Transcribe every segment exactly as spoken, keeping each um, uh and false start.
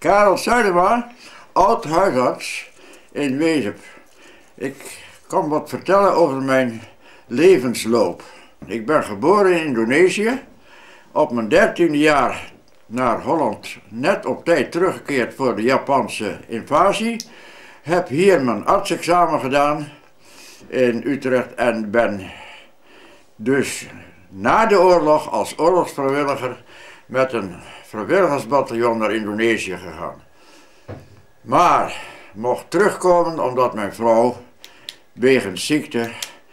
Karel Zuidema, oud-huisarts in Wezep. Ik kan wat vertellen over mijn levensloop. Ik ben geboren in Indonesië, op mijn dertiende jaar naar Holland, net op tijd teruggekeerd voor de Japanse invasie. Heb hier mijn artsexamen gedaan in Utrecht en ben dus na de oorlog als oorlogsvrijwilliger met een vrijwilligersbataljon naar Indonesië gegaan. Maar mocht terugkomen omdat mijn vrouw wegens ziekte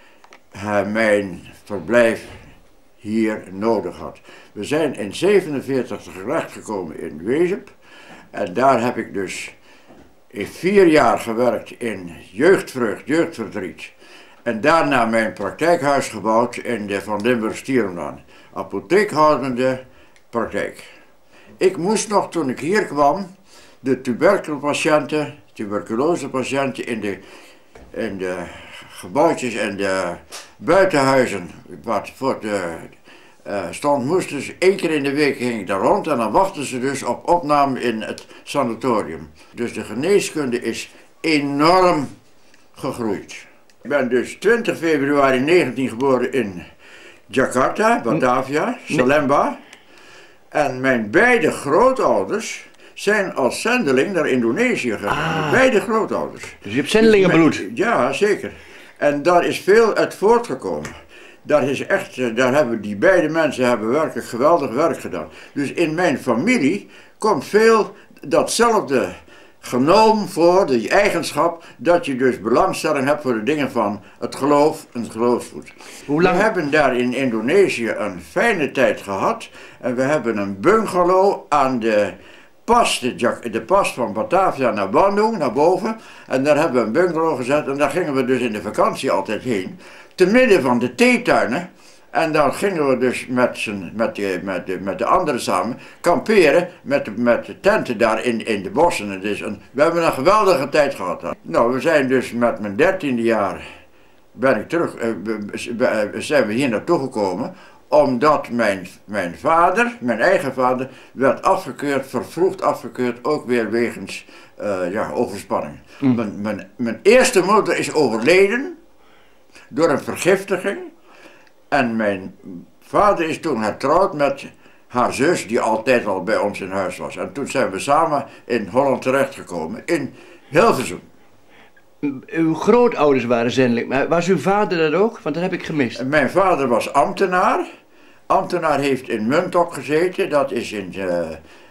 uh, mijn verblijf hier nodig had. We zijn in zevenenveertig terechtgekomen in Wezep en daar heb ik dus in vier jaar gewerkt in jeugdvreugd, jeugdverdriet. En daarna mijn praktijkhuis gebouwd in de Van Limburg-Stierenlaan. Apotheekhoudende praktijk. Ik moest nog, toen ik hier kwam, de tuberculopatiënten, tuberculosepatiënten in de, in de gebouwtjes en de buitenhuizen wat voor de uh, stond, moesten dus één keer in de week ging ik daar rond en dan wachten ze dus op opname in het sanatorium. Dus de geneeskunde is enorm gegroeid. Ik ben dus twintig februari negentien geboren in Jakarta, Batavia, Salemba. En mijn beide grootouders zijn als zendeling naar Indonesië gegaan. Ah. Beide grootouders. Dus je hebt zendelingenbloed? Ja, zeker. En daar is veel uit voortgekomen. Daar is echt, daar hebben die beide mensen hebben werkelijk geweldig werk gedaan. Dus in mijn familie komt veel datzelfde genoom voor, de eigenschap, dat je dus belangstelling hebt voor de dingen van het geloof en het geloofsgoed. Hoe lang? We hebben daar in Indonesië een fijne tijd gehad en we hebben een bungalow aan de pas, de, de pas van Batavia naar Bandung, naar boven, en daar hebben we een bungalow gezet en daar gingen we dus in de vakantie altijd heen, te midden van de theetuinen. En dan gingen we dus met, z'n, met, de, met, de, met de anderen samen kamperen met de, met de tenten daar in, in de bossen. Het is een, we hebben een geweldige tijd gehad. Nou, we zijn dus met mijn dertiende jaar ben ik terug, uh, zijn we hier naartoe gekomen. Omdat mijn, mijn vader, mijn eigen vader, werd afgekeurd, vervroegd afgekeurd, ook weer wegens uh, ja, overspanning. Mm. Mijn, mijn, mijn eerste moeder is overleden door een vergiftiging. En mijn vader is toen getrouwd met haar zus, die altijd al bij ons in huis was. En toen zijn we samen in Holland terechtgekomen, in Hilversum. Uw grootouders waren zendeling, maar was uw vader dat ook? Want dat heb ik gemist. Mijn vader was ambtenaar. Ambtenaar heeft in Muntok gezeten, dat is in, uh, uh,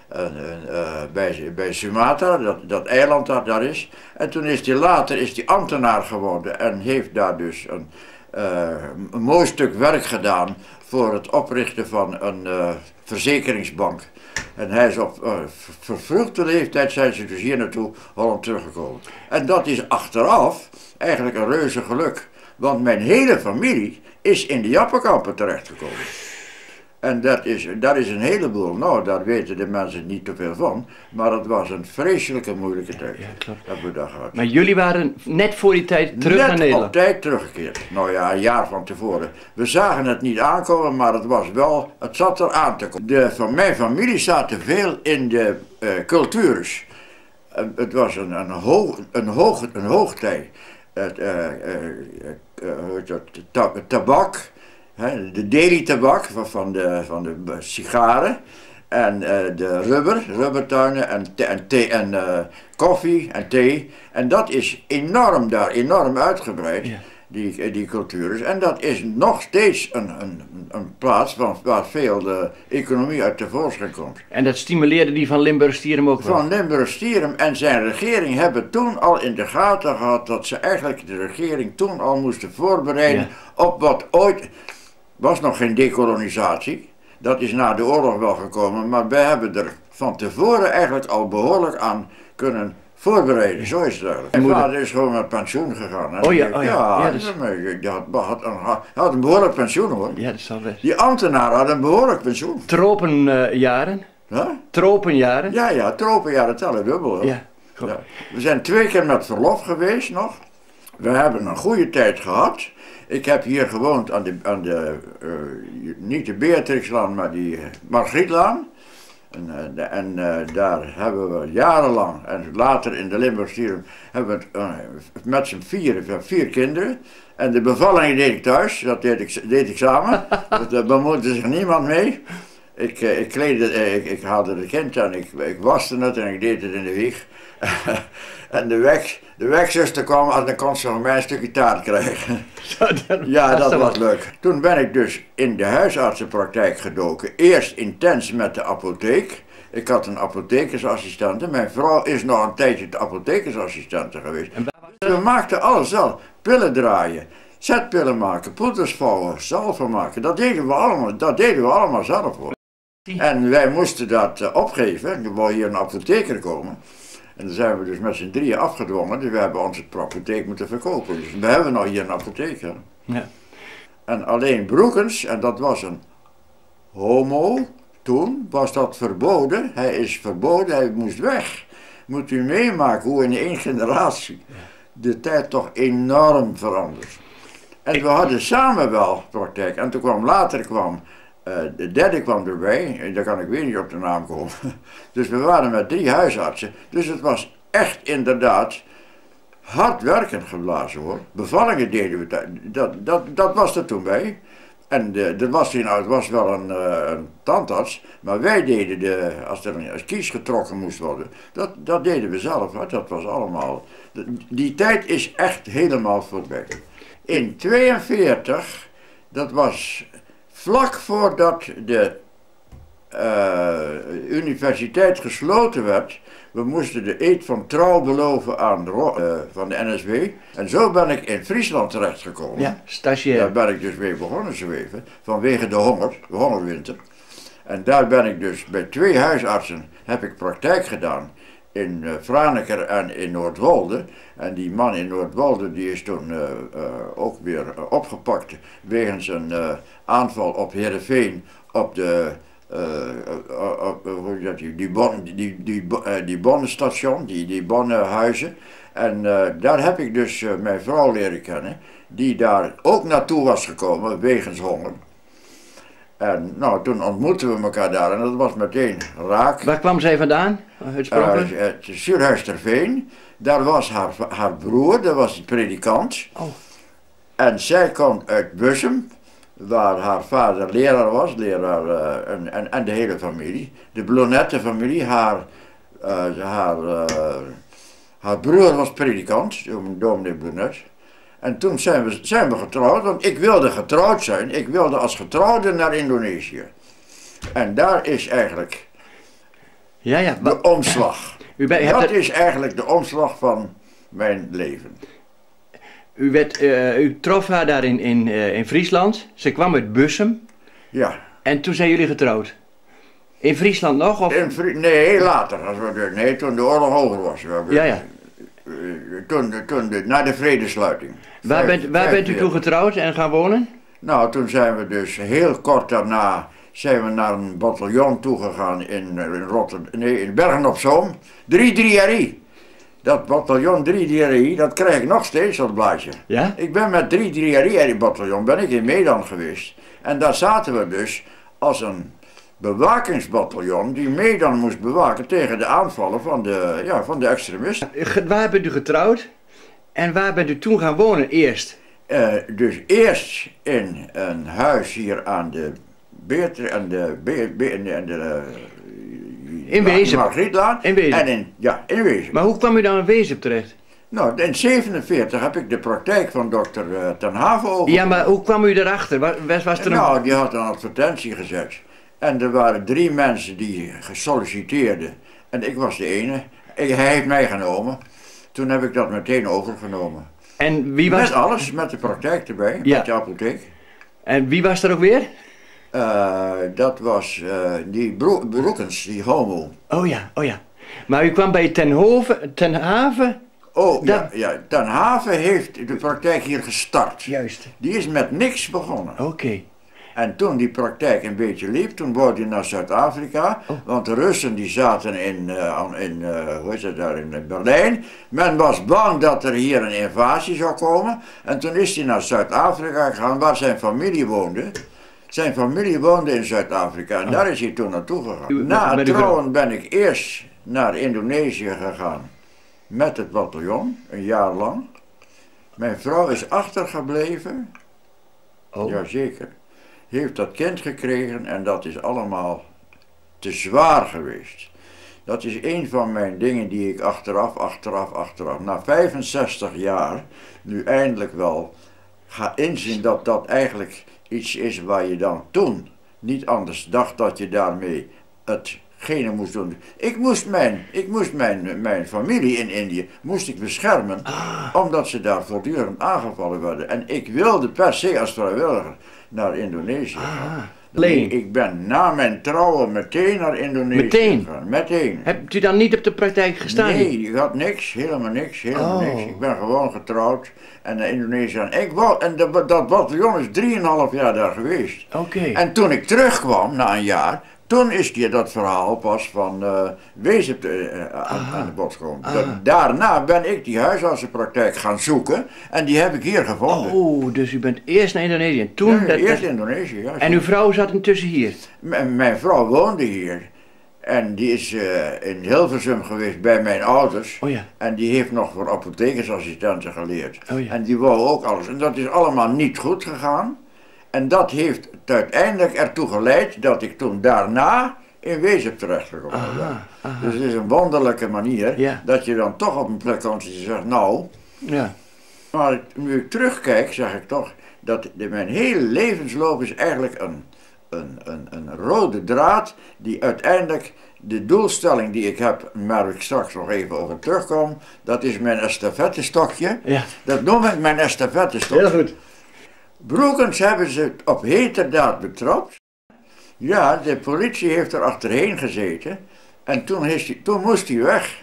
uh, bij, bij Sumatra, dat, dat eiland dat daar is. En toen is hij later is hij ambtenaar geworden en heeft daar dus een... Uh, een mooi stuk werk gedaan voor het oprichten van een uh, verzekeringsbank. En hij is op uh, vervroegde leeftijd zijn ze dus hier naartoe Holland teruggekomen. En dat is achteraf eigenlijk een reuze geluk. Want mijn hele familie is in de Jappenkampen terechtgekomen. En dat is, dat is een heleboel, nou daar weten de mensen niet te veel van, maar het was een vreselijke moeilijke tijd, ja, hebben we dat gehad. Maar jullie waren net voor die tijd terug net naar Nederland? Net op tijd teruggekeerd, nou ja, een jaar van tevoren. We zagen het niet aankomen, maar het was wel, het zat er aan te komen. De, van mijn familie zaten veel in de uh, cultures. Uh, het was een, een, hoog, een, hoog, een hoogtij. Het, uh, uh, uh, uh, tabak. He, de deli-tabak van de, van de sigaren en uh, de rubber, rubbertuinen en, en, thee, en uh, koffie en thee. En dat is enorm daar, enorm uitgebreid, ja. die, die cultuur. En dat is nog steeds een, een, een plaats van, waar veel de economie uit tevoorschijn komt. En dat stimuleerde die van Limburg-Stierum ook wel? Van Limburg-Stierum en zijn regering hebben toen al in de gaten gehad dat ze eigenlijk de regering toen al moesten voorbereiden ja. op wat ooit... was nog geen dekolonisatie, dat is na de oorlog wel gekomen, maar wij hebben er van tevoren eigenlijk al behoorlijk aan kunnen voorbereiden, zo is het eigenlijk. Mijn vader is gewoon met pensioen gegaan. Hè? Oh ja, oh ja. ja, ja dus... die had, had, een, had een behoorlijk pensioen hoor. Ja, dat zal best. Die ambtenaar had een behoorlijk pensioen. Tropenjaren? Uh, huh? Tropenjaren? Ja, ja, tropenjaren tellen dubbel hoor. Ja, ja. We zijn twee keer met verlof geweest nog. We hebben een goede tijd gehad. Ik heb hier gewoond aan de, aan de uh, niet de Beatrixlaan, maar die uh, Margrietlaan. En, uh, en uh, daar hebben we jarenlang, en later in de Limburgstieren, hebben we uh, met z'n vier, vier kinderen. En de bevallingen deed ik thuis, dat deed ik, deed ik samen. Daar bemoeide zich niemand mee. Ik, uh, ik, kleedde, ik, ik haalde het kind en ik, ik waste het en ik deed het in de wieg. En de, weg, de wegzuster kwam en dan kon ze van mij een stukje taart krijgen. Ja, dat was leuk. Toen ben ik dus in de huisartsenpraktijk gedoken. Eerst intens met de apotheek. Ik had een apothekersassistente. Mijn vrouw is nog een tijdje de apothekersassistente geweest. We maakten alles zelf. Pillen draaien, zetpillen maken, poeders vouwen, zalven maken. Dat deden we allemaal, dat deden we allemaal zelf hoor. En wij moesten dat uh, opgeven. Er wou hier een apotheker komen. En dan zijn we dus met z'n drieën afgedwongen. Dus we hebben onze apotheek moeten verkopen. Dus we hebben nog hier een apotheek. Hè. Ja. En alleen Broekens, en dat was een homo, toen was dat verboden. Hij is verboden, hij moest weg. Moet u meemaken hoe in één generatie de tijd toch enorm verandert. En we hadden samen wel praktijk. En toen kwam later kwam, uh, de derde kwam erbij, daar kan ik weer niet op de naam komen. Dus we waren met drie huisartsen. Dus het was echt inderdaad hard werken geblazen hoor. Bevallingen deden we, dat, dat, dat, dat was er toen bij. En de, er was, nou, het was wel een, uh, een tandarts, maar wij deden, de, als er een kies getrokken moest worden, dat, dat deden we zelf. Hè. Dat was allemaal, de, die tijd is echt helemaal voorbij. In tweeënveertig, dat was vlak voordat de uh, universiteit gesloten werd. We moesten de eed van trouw beloven aan de, uh, van de N S W. En zo ben ik in Friesland terechtgekomen. Ja, stagiair. Daar ben ik dus weer begonnen zweven, vanwege de honger, de hongerwinter. En daar ben ik dus bij twee huisartsen, heb ik praktijk gedaan. In uh, Franeker en in Noordwolde. En die man in Noordwolde die is toen uh, uh, ook weer uh, opgepakt wegens een uh, aanval op Heerenveen op de... Uh, uh, uh, uh, die, die, bon, die, die, die, uh, die bonnenstation, die, die bonnenhuizen. En uh, daar heb ik dus uh, mijn vrouw leren kennen, die daar ook naartoe was gekomen wegens honger. En nou, toen ontmoetten we elkaar daar en dat was meteen raak. Waar kwam zij vandaan? Uh, het Zuurhuisterveen, daar was haar, haar broer, dat was die predikant. Oh. En zij kwam uit Bussum, waar haar vader leraar was, leraar uh, en, en, en de hele familie. De Blonette familie, haar, uh, haar, uh, haar broer was predikant, dominee Blonette. En toen zijn we, zijn we getrouwd, want ik wilde getrouwd zijn. Ik wilde als getrouwde naar Indonesië. En daar is eigenlijk ja, ja, de omslag. U bent, dat het... is eigenlijk de omslag van mijn leven. U, werd, uh, u trof haar daar in, in, uh, in Friesland. Ze kwam uit Bussum. Ja. En toen zijn jullie getrouwd. In Friesland nog? Of? In Fri nee, later. Nee, toen de oorlog over was. Ja, ja. Toen, toen de, na de vredesluiting. Waar, bent, waar bent u toen getrouwd en gaan wonen? Nou, toen zijn we dus heel kort daarna zijn we naar een bataljon toegegaan in, in Rotterdam, nee, in Bergen op Zoom. drie drie R I. Dat bataljon drie drie R I, dat krijg ik nog steeds, dat blaadje. Ja? Ik ben met drie drie R I bataljon, ben ik in Medan geweest. En daar zaten we dus als een bewakingsbataljon die Medan moest bewaken tegen de aanvallen van de, ja, van de extremisten. Waar bent u getrouwd en waar bent u toen gaan wonen eerst? Uh, dus eerst in een huis hier aan de Beerter en de, Be Be en de, en de uh, in Wezep. Margrietlaan. In Wezep. En in, ja, in Wezep. Maar hoe kwam u dan in Wezep terecht? Nou, in zevenenveertig heb ik de praktijk van dokter uh, Ten Haven over. Ja, maar hoe kwam u erachter? Was, was er een... Nou, die had een advertentie gezet. En er waren drie mensen die gesolliciteerden. En ik was de ene. Ik, hij heeft mij genomen. Toen heb ik dat meteen overgenomen. En wie was... Met alles, met de praktijk erbij, ja. Met de apotheek. En wie was er ook weer? Uh, dat was uh, die Bro Broekens, die homo. Oh ja, oh ja. Maar u kwam bij Ten, Hove, ten Haven? Oh dat... ja, ja, Ten Haven heeft de praktijk hier gestart. Juist. Die is met niks begonnen. Oké. Okay. En toen die praktijk een beetje liep, toen wou hij naar Zuid-Afrika. Oh. Want de Russen die zaten in, uh, in, uh, hoe is het daar, in Berlijn. Men was bang dat er hier een invasie zou komen. En toen is hij naar Zuid-Afrika gegaan, waar zijn familie woonde. Zijn familie woonde in Zuid-Afrika en oh. daar is hij toen naartoe gegaan. U, Na het trouwen ben ik eerst naar Indonesië gegaan met het bataljon, een jaar lang. Mijn vrouw is achtergebleven, oh. jazeker, heeft dat kind gekregen en dat is allemaal te zwaar geweest. Dat is een van mijn dingen die ik achteraf, achteraf, achteraf, na vijfenzestig jaar, nu eindelijk wel ga inzien dat dat eigenlijk iets is waar je dan toen niet anders dacht dat je daarmee hetgene moest doen. Ik moest mijn, ik moest mijn, mijn familie in Indië moest ik beschermen, ah. omdat ze daar voortdurend aangevallen werden. En ik wilde per se als vrijwilliger naar Indonesië gaan. Ah. Nee, ik ben na mijn trouwen meteen naar Indonesië meteen. gegaan. Meteen. Hebt u dan niet op de praktijk gestaan? Nee, ik had niks, helemaal niks, helemaal oh. niks. Ik ben gewoon getrouwd en naar Indonesië. En, ik wou, en de, dat bataljon is drieënhalf jaar daar geweest. Oké. Okay. En toen ik terugkwam, na een jaar, toen is die, dat verhaal pas van uh, Wezen uh, aan, aan de bod gekomen. Daarna ben ik die huisartsenpraktijk gaan zoeken en die heb ik hier gevonden. Oh, dus u bent eerst naar Indonesië en toen... Ja, dat, eerst dat... Indonesië, ja. En uw vrouw zat intussen hier? M mijn vrouw woonde hier. En die is uh, in Hilversum geweest bij mijn ouders. Oh ja. En die heeft nog voor apothekersassistenten geleerd. Oh ja. En die wou ook alles. En dat is allemaal niet goed gegaan. En dat heeft uiteindelijk ertoe geleid dat ik toen daarna in Wezep terechtgekomen ben. Dus het is een wonderlijke manier ja. dat je dan toch op een plek komt en je zegt, nou... Ja. Maar nu ik terugkijk, zeg ik toch dat de, mijn hele levensloop is eigenlijk een, een, een, een rode draad die uiteindelijk de doelstelling die ik heb, waar ik straks nog even over terugkom, dat is mijn estafettestokje. Ja. Dat noem ik mijn estafettestokje. Heel goed. Broekens hebben ze op heterdaad betrapt. Ja, de politie heeft er achterheen gezeten. En toen, is die, toen moest hij weg.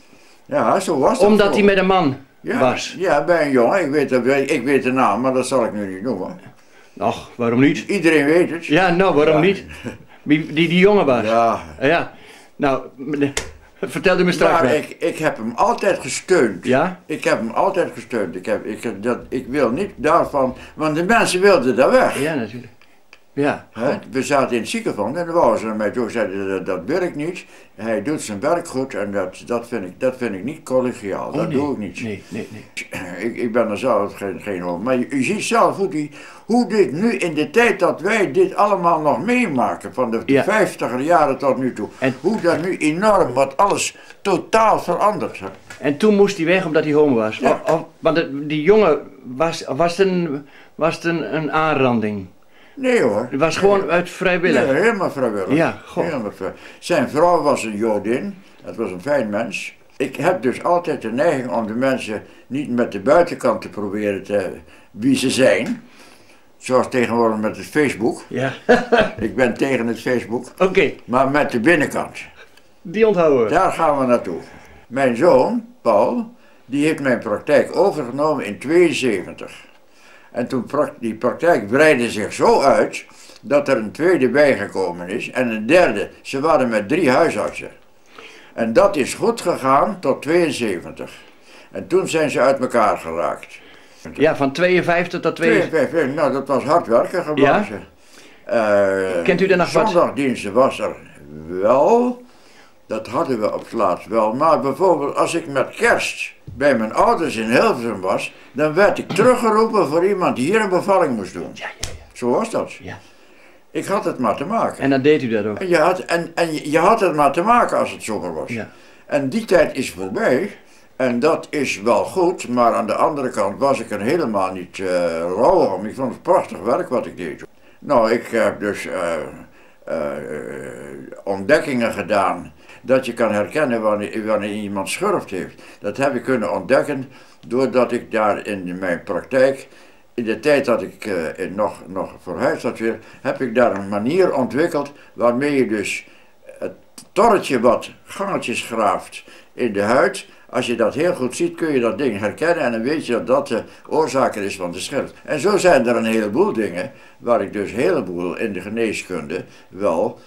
Ja, zo was dat. Omdat hij met een man ja, was? Ja, bij een jongen. Ik weet, de, ik weet de naam, maar dat zal ik nu niet noemen. Ach, waarom niet? Iedereen weet het. Ja, nou, waarom ja. niet? Wie die, die jongen was? Ja. Ja. Nou, vertel u me straks. Maar ik, ik heb hem altijd gesteund. Ja? Ik heb hem altijd gesteund. Ik, heb, ik, dat, ik wil niet daarvan... Want de mensen wilden daar weg. Ja, natuurlijk. Ja. He, we zaten in het ziekenfonds en dan wouden ze naar mij toe zeiden dat, dat werkt niet. Hij doet zijn werk goed en dat, dat, vind, ik, dat vind ik niet collegiaal. Oh, dat nee. doe ik niet. Nee, nee, nee. Ik, ik ben er zelf geen, geen over. Maar u, u ziet zelf hoe, die, hoe dit nu in de tijd dat wij dit allemaal nog meemaken, van de ja. vijftiger jaren tot nu toe, en hoe dat nu enorm wat alles totaal veranderd is. En toen moest hij weg omdat hij homo was. Ja. Of, of, want de, die jongen, was, was het een, was het een, een aanranding? Nee hoor. Het was gewoon uit vrijwillig? Nee, helemaal vrijwillig. Ja, gewoon. Helemaal vrijwillig. Zijn vrouw was een Jodin, dat was een fijn mens. Ik heb dus altijd de neiging om de mensen niet met de buitenkant te proberen te wie ze zijn. Zoals tegenwoordig met het Facebook. Ja. Ik ben tegen het Facebook. Oké. Okay. Maar met de binnenkant. Die onthouden we. Daar gaan we naartoe. Mijn zoon, Paul, die heeft mijn praktijk overgenomen in tweeënzeventig. En toen die praktijk breidde zich zo uit dat er een tweede bijgekomen is en een derde. Ze waren met drie huisartsen. En dat is goed gegaan tot tweeënzeventig. En toen zijn ze uit elkaar geraakt. Ja, van tweeënvijftig tot tweeënvijftig. tweeënvijftig, nou dat was hard werken geblazen. Ja? Uh, Kent u er nog wat? Zondagdiensten was er wel. Dat hadden we op het laatst wel. Maar bijvoorbeeld als ik met kerst bij mijn ouders in Hilversum was, dan werd ik teruggeroepen voor iemand die hier een bevalling moest doen. Ja, ja, ja. Zo was dat. Ja. Ik had het maar te maken. En dan deed u dat ook? En je had, en, en je, je had het maar te maken als het zover was. Ja. En die tijd is voorbij. En dat is wel goed, maar aan de andere kant was ik er helemaal niet uh, rouwig om. Ik vond het prachtig werk wat ik deed. Nou, ik heb dus uh, uh, ontdekkingen gedaan dat je kan herkennen wanneer, wanneer iemand schurft heeft. Dat heb ik kunnen ontdekken doordat ik daar in mijn praktijk, in de tijd dat ik uh, nog, nog verhuisd had weer, heb ik daar een manier ontwikkeld waarmee je dus het torretje wat gangetjes graaft in de huid. Als je dat heel goed ziet, kun je dat ding herkennen en dan weet je dat dat de oorzaak is van de schurft. En zo zijn er een heleboel dingen waar ik dus een heleboel in de geneeskunde wel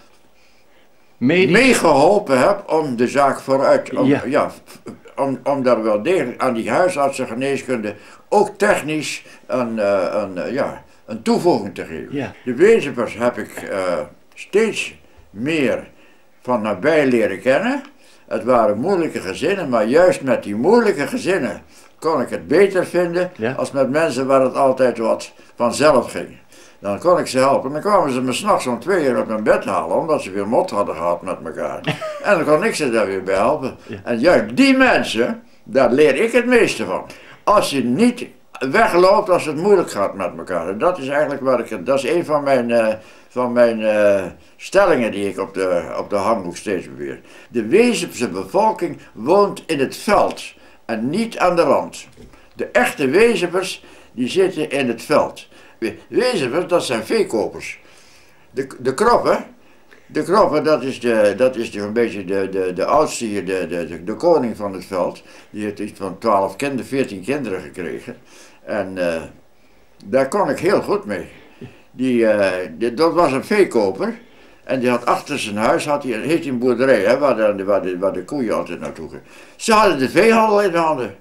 meegeholpen heb om de zaak vooruit, om, ja. Ja, om, om daar wel degelijk aan die huisartsengeneeskunde ook technisch een, een, ja, een toevoeging te geven. Ja. De Wezepers heb ik uh, steeds meer van nabij leren kennen. Het waren moeilijke gezinnen, maar juist met die moeilijke gezinnen kon ik het beter vinden, ja, als met mensen waar het altijd wat vanzelf ging. Dan kon ik ze helpen. Dan kwamen ze me s'nachts om twee uur op mijn bed halen, omdat ze weer mot hadden gehad met elkaar. En dan kon ik ze daar weer bij helpen. Ja. En juist die mensen, daar leer ik het meeste van. Als je niet wegloopt als het moeilijk gaat met elkaar. En dat is eigenlijk waar ik, dat is een van mijn, uh, van mijn uh, stellingen die ik op de, op de handboek steeds beweer. De Wezepse bevolking woont in het veld en niet aan de rand. De echte Wezepers die zitten in het veld. Wezepers, dat zijn veekopers. De, de kroppen, de kroppen, dat is, de, dat is de, een beetje de, de, de oudste hier, de, de, de koning van het veld. Die heeft iets van twaalf kinderen, veertien kinderen gekregen. En uh, daar kon ik heel goed mee. Die, uh, die, dat was een veekoper. En die had achter zijn huis, had hij, heeft hij een boerderij, hè, waar, de, waar, de, waar de koeien altijd naartoe gingen. Ze hadden de veehandel in de handen.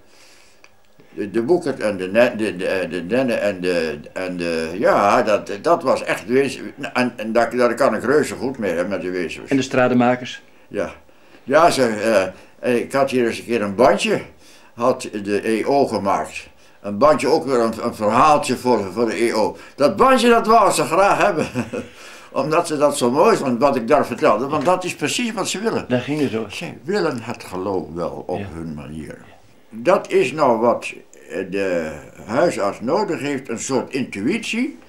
De, de boekert en de, de, de, de dennen en de, en de, ja, dat, dat was echt wezen. En, en daar, daar kan ik reuze goed mee hebben met de wezens. En de stratenmakers? Ja, ja ze, uh, ik had hier eens een keer een bandje, had de E O gemaakt. Een bandje, ook weer een, een verhaaltje voor, voor de E O. Dat bandje, dat wou ze graag hebben. Omdat ze dat zo mooi vonden, wat ik daar vertelde. Want dat is precies wat ze willen. Daar ging het zo. Zij willen het geloof wel op, ja, hun manier. Ja. Dat is nou wat de huisarts nodig heeft, een soort intuïtie.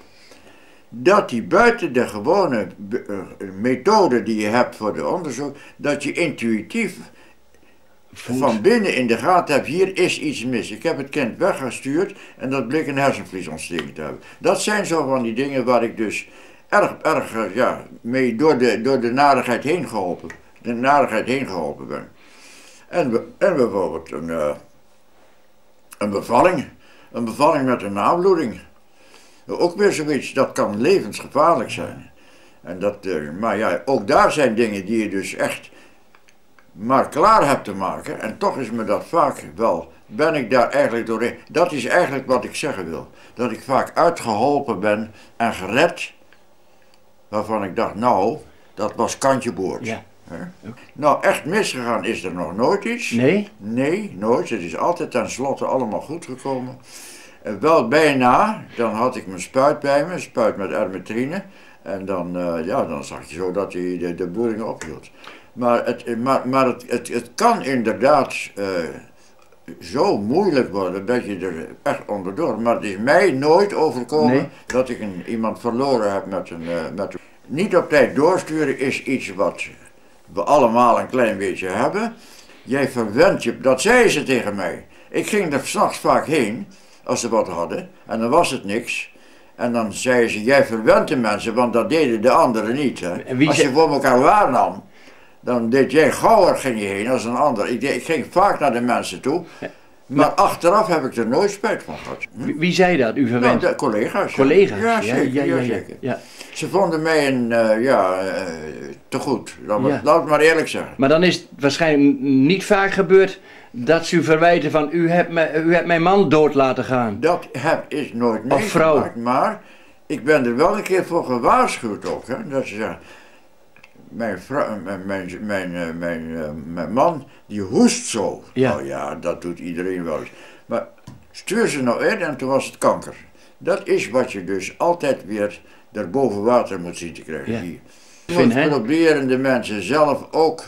Dat die buiten de gewone methode die je hebt voor de onderzoek, dat je intuïtief Voet. van binnen in de gaten hebt, hier is iets mis. Ik heb het kind weggestuurd en dat bleek een hersenvliesontsteking te hebben. Dat zijn zo van die dingen waar ik dus erg, erg, ja, mee door de, door de narigheid heen geholpen, de narigheid heen geholpen ben. En, en bijvoorbeeld een, uh, een bevalling, een bevalling met een nabloeding. Ook weer zoiets, dat kan levensgevaarlijk zijn. En dat, uh, maar ja, ook daar zijn dingen die je dus echt maar klaar hebt te maken. En toch is me dat vaak wel, ben ik daar eigenlijk doorheen. Dat is eigenlijk wat ik zeggen wil. Dat ik vaak uitgeholpen ben en gered, waarvan ik dacht, nou, dat was kantje boord. Ja. Okay. Nou, echt misgegaan is er nog nooit iets. Nee? Nee, nooit. Het is altijd tenslotte allemaal goed gekomen. Uh, wel bijna, dan had ik mijn spuit bij me, spuit met ermetrine. En dan, uh, ja, dan zag je zo dat hij de, de bloeding ophield. Maar het, maar, maar het, het, het kan inderdaad uh, zo moeilijk worden dat je er echt onderdoor. Maar het is mij nooit overkomen, nee, dat ik een, iemand verloren heb met een, uh, met een... Niet op tijd doorsturen is iets wat we allemaal een klein beetje hebben. Jij verwent je, dat zei ze tegen mij. Ik ging er 's nachts vaak heen, als ze wat hadden, en dan was het niks. En dan zei ze, jij verwent de mensen, want dat deden de anderen niet. Hè. Als je voor elkaar waarnam, dan deed jij gauwer, ging je heen als een ander. Ik, deed, ik ging vaak naar de mensen toe, maar ja, achteraf heb ik er nooit spijt van gehad. Hm? Wie zei dat, u verwent? Nou, de collega's. Collega's? Ja, zeker. Ja, ja, ja, ja, ja, ja. Ze vonden mij een, uh, ja, uh, te goed, laat, ja. laat het maar eerlijk zeggen. Maar dan is het waarschijnlijk niet vaak gebeurd dat ze u verwijten van, u hebt, me, u hebt mijn man dood laten gaan. Dat heb ik nooit meegemaakt, maar ik ben er wel een keer voor gewaarschuwd ook, hè, dat ze zeggen, mijn, vrouw, mijn, mijn, mijn, mijn, mijn, mijn man die hoest zo. Ja. Nou ja, dat doet iedereen wel eens. Maar stuur ze nou in en toen was het kanker. Dat is wat je dus altijd weer daar boven water moet zien te krijgen. Ja. Je moet proberen de mensen zelf ook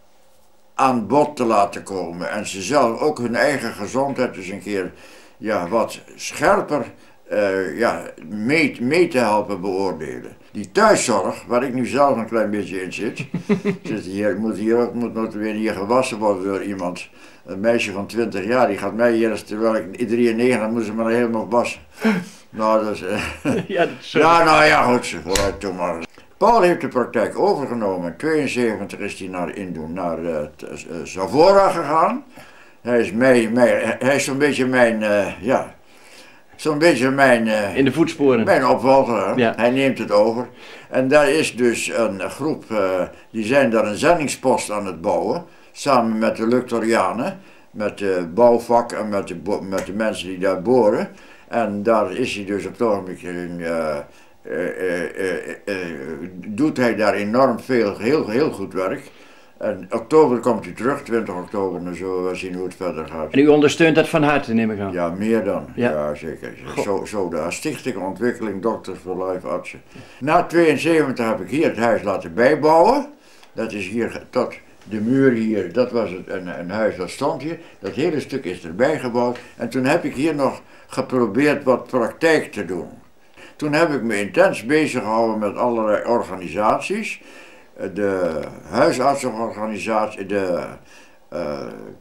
aan bod te laten komen. En ze zelf ook hun eigen gezondheid dus een keer, ja, wat scherper uh, ja, mee, mee te helpen beoordelen. Die thuiszorg, waar ik nu zelf een klein beetje in zit. zit hier, moet hier ook moet, moet weer hier gewassen worden door iemand. Een meisje van twintig jaar, die gaat mij hier, terwijl ik drieënnegentig, dan moet ze maar helemaal wassen. Nou, dat is... Uh, ja, dat is ja, nou ja, goed, vooruit toe maar. Paul heeft de praktijk overgenomen. In tweeënzeventig is hij naar, Indo, naar uh, Zavora gegaan. Hij is, mij, mij, hij is zo'n beetje mijn, uh, ja, zo'n beetje mijn... Uh, in de voetsporen. Mijn opvolger, ja. Hij neemt het over. En daar is dus een groep, uh, die zijn daar een zendingspost aan het bouwen. Samen met de Luctorianen, met de bouwvak en met de, met de mensen die daar boren. En daar is hij dus op het ogenblik in, uh, uh, uh, uh, uh, doet hij daar enorm veel, heel, heel goed werk. En oktober komt hij terug, twintig oktober, en zo we zien hoe het verder gaat. En u ondersteunt dat van harte, neem ik aan? Ja, meer dan. Ja, ja zeker. Zo, zo de Stichting Ontwikkeling Dokters for Life Artsen. Na tweeënzeventig heb ik hier het huis laten bijbouwen. Dat is hier tot de muur hier, dat was het, een, een huis dat stond hier. Dat hele stuk is erbij gebouwd. En toen heb ik hier nog geprobeerd wat praktijk te doen. Toen heb ik me intens bezig gehouden met allerlei organisaties. De huisartsenorganisatie, de uh,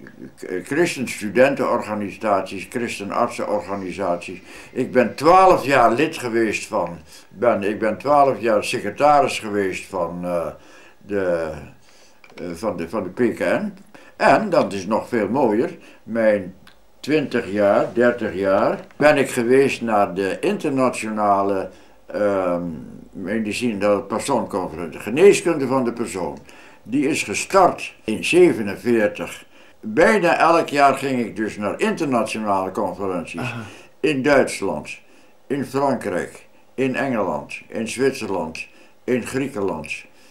christenstudentenorganisaties, christenartsenorganisaties. Ik ben twaalf jaar lid geweest van, ben, ik ben twaalf jaar secretaris geweest van, uh, de, uh, van, de, van de P K N. En, dat is nog veel mooier, mijn twintig jaar, dertig jaar, ben ik geweest naar de internationale uh, medicine, dat persoonconferentie, geneeskunde van de persoon. Die is gestart in zevenenveertig. Bijna elk jaar ging ik dus naar internationale conferenties. Aha. In Duitsland, in Frankrijk, in Engeland, in Zwitserland, in Griekenland,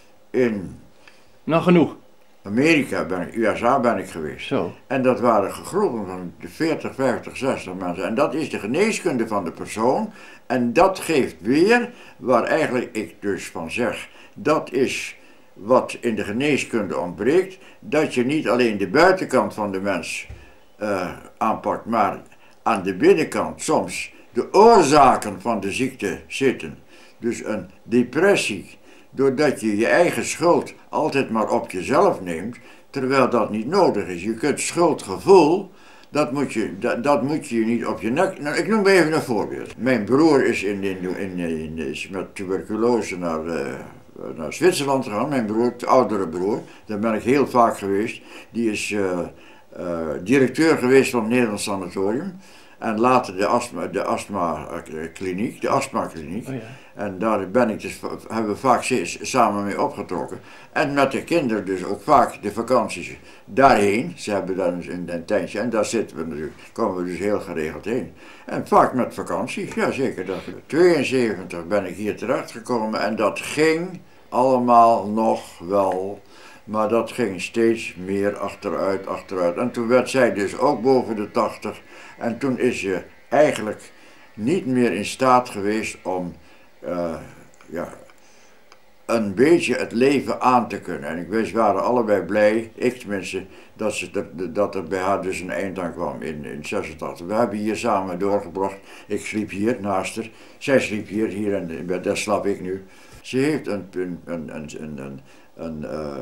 in... Nog genoeg. Amerika, ben ik, U S A ben ik geweest. Zo. En dat waren groepen van veertig, vijftig, zestig mensen. En dat is de geneeskunde van de persoon. En dat geeft weer, waar eigenlijk ik dus van zeg, dat is wat in de geneeskunde ontbreekt. Dat je niet alleen de buitenkant van de mens uh, aanpakt, maar aan de binnenkant soms de oorzaken van de ziekte zitten. Dus een depressie. Doordat je je eigen schuld altijd maar op jezelf neemt, terwijl dat niet nodig is. Je kunt schuldgevoel, dat moet je, dat, dat moet je niet op je nek... Nou, ik noem even een voorbeeld. Mijn broer is, in, in, in, in, is met tuberculose naar, uh, naar Zwitserland gegaan. Mijn broer, de oudere broer, daar ben ik heel vaak geweest. Die is uh, uh, directeur geweest van het Nederlands Sanatorium. En later de astma, de astma kliniek, de astmakliniek. Oh ja. En daar ben ik dus, hebben we vaak samen mee opgetrokken. En met de kinderen dus ook vaak de vakanties daarheen. Ze hebben daar dus in een tentje en daar zitten we natuurlijk, komen we dus heel geregeld heen. En vaak met vakantie, ja zeker. Dat. tweeënzeventig ben ik hier terechtgekomen en dat ging allemaal nog wel. Maar dat ging steeds meer achteruit, achteruit. En toen werd zij dus ook boven de tachtig. En toen is ze eigenlijk niet meer in staat geweest om uh, ja, een beetje het leven aan te kunnen. En ik wist, we waren allebei blij, ik tenminste, dat, ze, dat, dat er bij haar dus een eind aan kwam in, in zesentachtig. We hebben hier samen doorgebracht. Ik sliep hier naast haar. Zij sliep hier, hier en daar slaap ik nu. Ze heeft een, een, een, een, een Een, uh,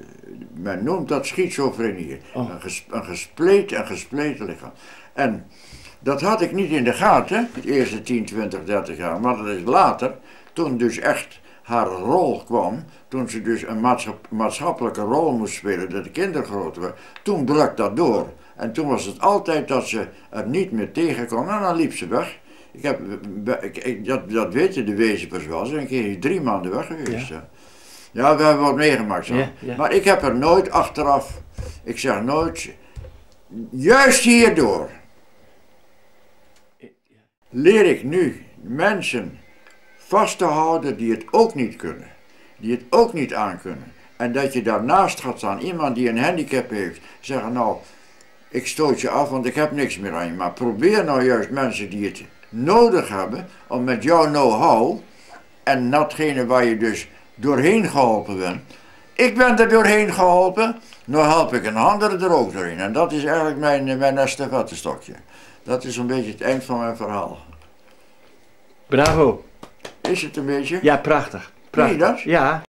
men noemt dat schizofrenie, oh. een, ges, een gespleten, een gespleten lichaam. En dat had ik niet in de gaten, de eerste tien, twintig, dertig jaar, maar dat is later, toen dus echt haar rol kwam, toen ze dus een maatschap, maatschappelijke rol moest spelen, dat de kinderen groter werden, toen brak dat door. En toen was het altijd dat ze er niet meer tegen kon, en dan liep ze weg. Ik heb, ik, dat, dat weten de wezepers wel, ze zijn een keer drie maanden weg geweest. Ja. Ja, we hebben wat meegemaakt zo. Ja, ja. Maar ik heb er nooit achteraf, ik zeg nooit, juist hierdoor leer ik nu mensen vast te houden die het ook niet kunnen. Die het ook niet aankunnen. En dat je daarnaast gaat staan, iemand die een handicap heeft, zeggen nou, ik stoot je af want ik heb niks meer aan je. Maar probeer nou juist mensen die het nodig hebben, om met jouw know-how en datgene waar je dus doorheen geholpen ben. Ik ben er doorheen geholpen, nu help ik een ander er ook doorheen. En dat is eigenlijk mijn, mijn estafettestokje. Dat is een beetje het eind van mijn verhaal. Bravo. Is het een beetje? Ja, prachtig. Prachtig. Zie je dat? Ja.